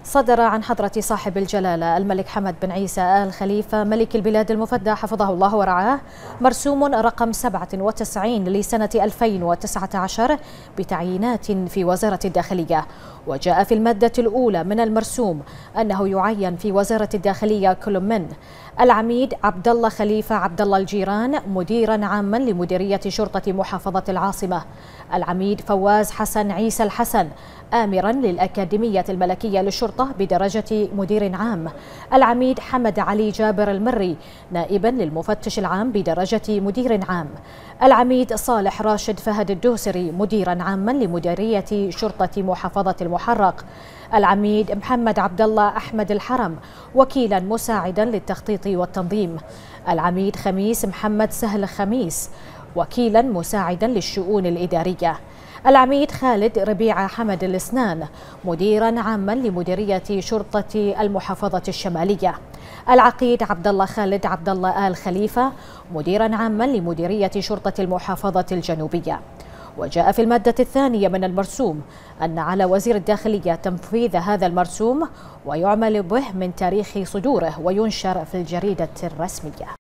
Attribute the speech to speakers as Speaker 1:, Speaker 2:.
Speaker 1: صدر عن حضرة صاحب الجلالة الملك حمد بن عيسى آل خليفة ملك البلاد المفدى حفظه الله ورعاه مرسوم رقم 97 لسنة 2019 بتعيينات في وزارة الداخلية. وجاء في المادة الأولى من المرسوم أنه يعين في وزارة الداخلية كل من العميد عبد الله خليفة عبد الله الجيران مديرا عاما لمديرية شرطة محافظة العاصمة، العميد فواز حسن عيسى الحسن آمرا للأكاديمية الملكية للشرطة بدرجة مدير عام، العميد حمد علي جابر المري نائبا للمفتش العام بدرجة مدير عام، العميد صالح راشد فهد الدوسري مديرا عاما لمديرية شرطة محافظة المحرق، العميد محمد عبد الله أحمد الحرم وكيلا مساعدا للتخطيط والتنظيم، العميد خميس محمد سهل خميس وكيلا مساعدا للشؤون الإدارية، العميد خالد ربيعة حمد الاسنان مديرا عاما لمديرية شرطة المحافظة الشمالية، العقيد عبد الله خالد عبد الله آل خليفة مديرا عاما لمديرية شرطة المحافظة الجنوبية. وجاء في المادة الثانية من المرسوم أن على وزير الداخلية تنفيذ هذا المرسوم ويعمل به من تاريخ صدوره وينشر في الجريدة الرسمية.